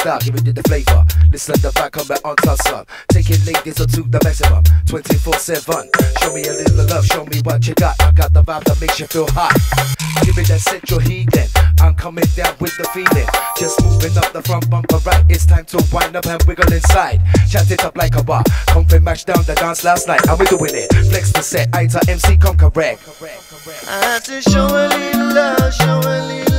style, giving you the flavor. Listen to the back, come back on top, son. Taking ladies to the maximum, 24/7. Show me a little love, show me what you got. I got the vibe that makes you feel hot. Give me that central heathen. I'm coming down with the feeling. Just moving up the front bumper right. It's time to wind up and wiggle inside. Chat it up like a bar. Comfy match down the dance last night, and we're doing it. Flex the set, I to MC come correct. I had to show a little love, show a little